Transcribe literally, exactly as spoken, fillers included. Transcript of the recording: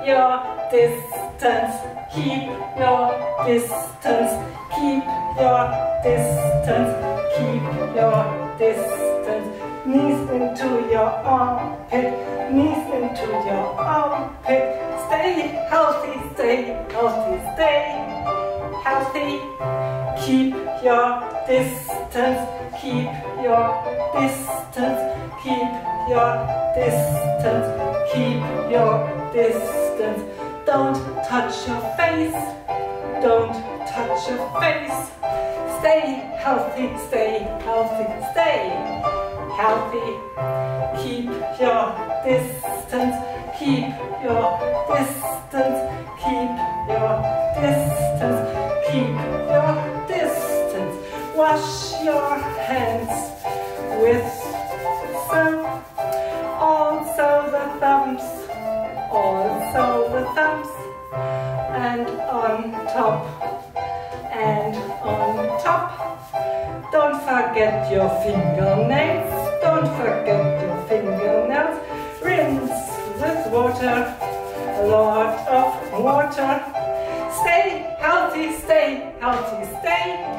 your distance, keep your distance, keep your distance, keep your distance. Knees into your armpit, knees into your armpit. Stay healthy, stay healthy, stay healthy. Keep your distance, keep your distance, keep your distance, keep your distance. Don't touch your face, don't touch your face. Stay healthy, stay healthy, stay healthy. Keep your distance, keep your distance, keep your distance, keep your distance. Wash your hands with soap, also the thumbs, also the thumbs, and on top, and on top. Don't forget your fingernails, don't forget your fingernails. Rinse with water, a lot of water. Stay healthy, stay healthy, stay